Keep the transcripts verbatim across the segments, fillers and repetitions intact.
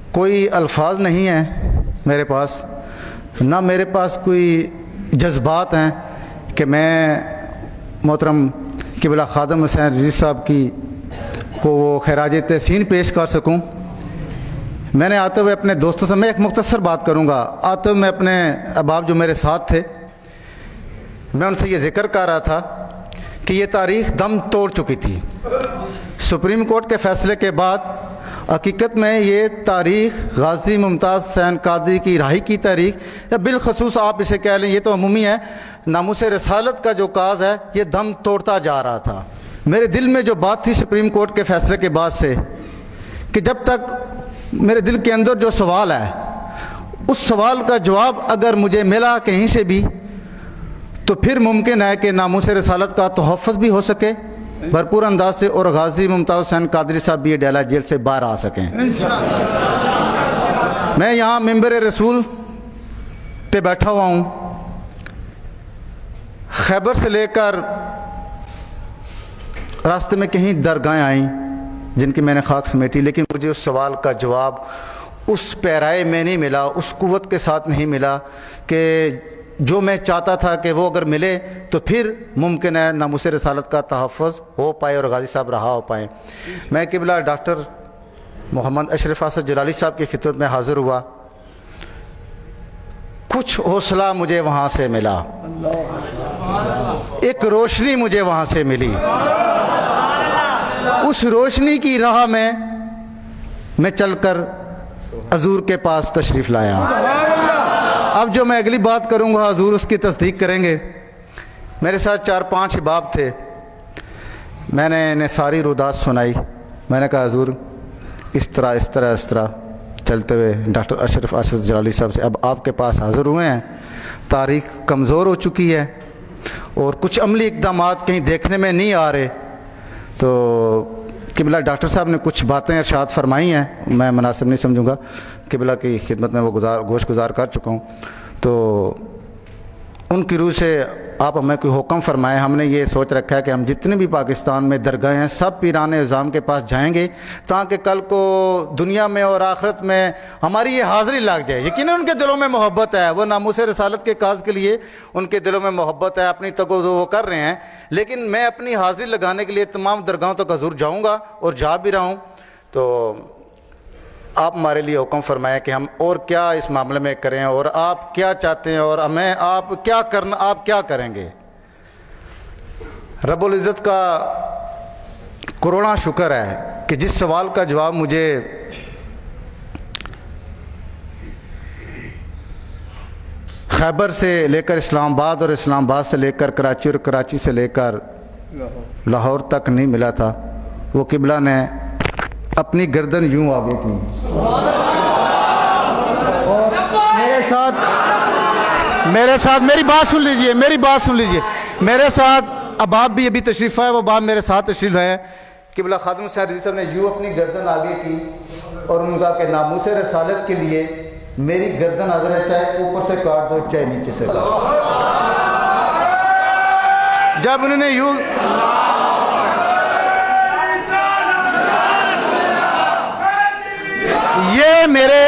کوئی الفاظ نہیں ہیں میرے پاس، نہ میرے پاس کوئی جذبات ہیں کہ میں محترم قبلہ خادم حسین رضوی صاحب کی کو وہ خراج تحسین پیش کر سکوں۔ میں نے آتے ہوئے اپنے دوستوں سے، میں ایک مختصر بات کروں گا، آتے ہوئے میں اپنے احباب جو میرے ساتھ تھے میں ان سے یہ ذکر کر رہا تھا کہ یہ تاریخ دم توڑ چکی تھی۔ سپریم کورٹ کے فیصلے کے بعد حقیقت میں یہ تاریخ غازی ممتاز حسین قادری کی رہائی کی تاریخ، یا بالخصوص آپ اسے کہہ لیں، یہ تو عمومی ہے، ناموس رسالت کا جو کاز ہے یہ دم توڑتا جا رہا تھا۔ میرے دل میں جو بات تھی سپریم کورٹ کے فیصلے کے بعد سے کہ جب تک میرے دل کے اندر جو سوال ہے اس سوال کا جواب اگر مجھے ملا کہیں سے بھی تو پھر ممکن ہے کہ ناموس رسالت کا تحفظ بھی ہو سکے بھرپور انداز سے، اور غازی ممتاز حسین قادری صاحب بھی ڈیلا جیل سے باہر آ سکیں۔ میں یہاں ممبر رسول پہ بیٹھا ہوا ہوں، خیبر سے لے کر راستے میں کہیں درگاہیں آئیں جن کی میں نے خاک سمیٹی، لیکن مجھے اس سوال کا جواب اس پیرائے میں نہیں ملا، اس قوت کے ساتھ نہیں ملا کہ جو میں چاہتا تھا کہ وہ اگر ملے تو پھر ممکن ہے ناموس رسالت کا تحفظ ہو پائے اور غازی صاحب رہا ہو پائیں۔ میں قبلہ ڈاکٹر محمد اشرف اسد جلالی صاحب کی خدمت میں حاضر ہوا، کچھ حوصلہ مجھے وہاں سے ملا، ایک روشنی مجھے وہاں سے ملی، اس روشنی کی راہ میں میں چل کر حضور کے پاس تشریف لایا۔ اب جو میں اگلی بات کروں گا حضور اس کی تصدیق کریں گے۔ میرے ساتھ چار پانچ احباب تھے، میں نے انہیں ساری رودات سنائی، میں نے کہا حضور اس طرح اس طرح اس طرح چلتے ہوئے ڈاکٹر اشرف اسد جلالی صاحب سے اب آپ کے پاس حاضر ہوئے ہیں، تاریخ کمزور ہو چکی ہے اور کچھ عملی اقدامات کہیں دیکھنے میں نہیں آ رہے، تو قبلہ ڈاکٹر صاحب نے کچھ باتیں ارشاد فرمائی ہیں، میں مناسب نہیں سمجھوں گا، قبلہ کی خدمت میں وہ گزار گوش گزار کر چکا ہوں، تو ان کی روح سے آپ ہمیں کوئی حکم فرمائیں۔ ہم نے یہ سوچ رکھا ہے کہ ہم جتنے بھی پاکستان میں درگاہیں ہیں سب پیران اعظام کے پاس جائیں گے تاکہ کل کو دنیا میں اور آخرت میں ہماری یہ حاضری لگ جائے۔ یقیناً ان کے دلوں میں محبت ہے، وہ ناموس رسالت کے کاز کے لیے ان کے دلوں میں محبت ہے، اپنی تگ و دو وہ کر رہے ہیں، لیکن میں اپنی حاضری لگانے کے لیے تمام درگاہوں تک حضور جاؤں گا اور جا بھی رہا ہوں، تو آپ ہمارے لیے حکم فرمائیں کہ ہم اور کیا اس معاملے میں کریں اور آپ کیا چاہتے ہیں اور ہمیں آپ کیا کرنا آپ کیا کریں گے۔ رب العزت کا کروڑاں شکر ہے کہ جس سوال کا جواب مجھے خیبر سے لے کر اسلام آباد اور اسلام آباد سے لے کر کراچی اور کراچی سے لے کر لاہور تک نہیں ملا تھا، وہ قبلہ نے اپنی گردن یوں آگے کی اور میرے ساتھ میرے ساتھ میری بات سن لیجئے میری بات سن لیجئے میرے ساتھ اب آپ بھی ابھی تشریف ہے، وہ بات میرے ساتھ تشریف ہے، قبلہ خادم حسین رضوی صاحب نے یوں اپنی گردن آگے کی اور انہوں نے کہا کہ ناموس رسالت کے لیے میری گردن حاضر ہے، چاہے اوپر سے کاٹ دو چاہے نیچے سے کاٹ دو۔ جب انہوں نے یوں یہ میرے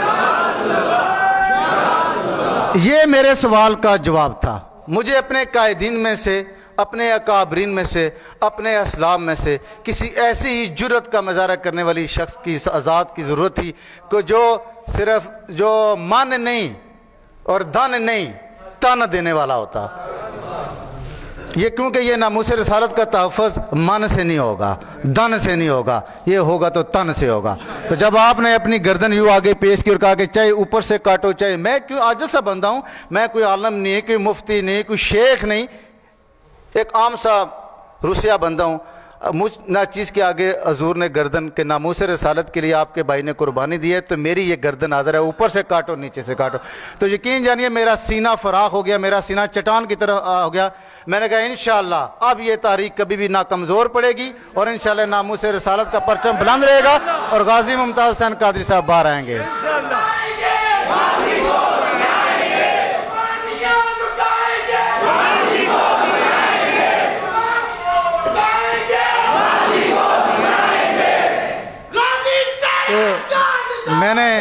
یہ میرے سوال کا جواب تھا، مجھے اپنے قائدین میں سے، اپنے اکابرین میں سے، اپنے اسلام میں سے کسی ایسی ہی جرت کا مظاہرہ کرنے والی شخص کی ذات کی ضرورت تھی کہ جو صرف جو مان نہیں اور دن نہیں تن دینے والا ہوتا، یہ کیونکہ یہ ناموس رسالت کا تحفظ من سے نہیں ہوگا، دن سے نہیں ہوگا، یہ ہوگا تو تن سے ہوگا۔ تو جب آپ نے اپنی گردن یوں آگے پیش کی اور کہا کہ چاہے اوپر سے کاٹو چاہے، میں کیوں عاجز سا بندہ ہوں، میں کوئی عالم نہیں، کوئی مفتی نہیں، کوئی شیخ نہیں، ایک عام سا روسیہ بندہ ہوں، مجھ نہ چیز کے آگے حضور نے گردن کے ناموس رسالت کے لیے آپ کے بھائی نے قربانی دی ہے، تو میری یہ گردن حاضر ہے، اوپر سے کاٹو نیچے سے کاٹو۔ تو یقین جانیے میرا سینہ فراخ ہو گیا، میرا سینہ چٹان کی طرح ہو گیا۔ میں نے کہا انشاءاللہ اب یہ تاریخ کبھی بھی نہ کمزور پڑے گی اور انشاءاللہ ناموس رسالت کا پرچم بلند رہے گا اور غازی ممتاز حسین قادری صاحب باہر آئیں گے۔ میں نے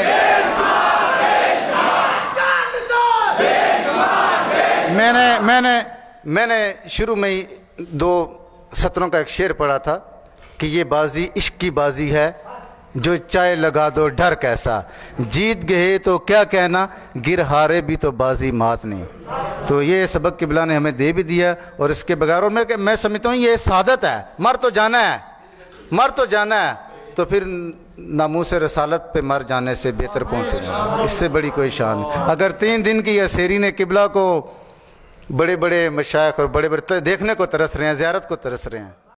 میں نے میں نے میں نے شروع میں ہی دو سطروں کا ایک شعر پڑھا تھا کہ یہ بازی عشق کی بازی ہے، جو چائے لگا دو ڈر کیسا، جیت گئے تو کیا کہنا، گر ہارے بھی تو بازی مات نہیں۔ تو یہ سبق قبلہ نے ہمیں دے بھی دیا، اور اس کے بغیر اور میں میں سمجھتا ہوں یہ سعادت ہے، مر تو جانا ہے، مر تو جانا ہے، تو پھر ناموس رسالت پہ مر جانے سے بہتر کون سی ہے، اس سے بڑی کوئی شان نہیں۔ اگر تین دن کی یہ سیری نے قبلہ کو بڑے بڑے مشائخ اور بڑے بڑے دیکھنے کو ترس رہے ہیں، زیارت کو ترس رہے ہیں۔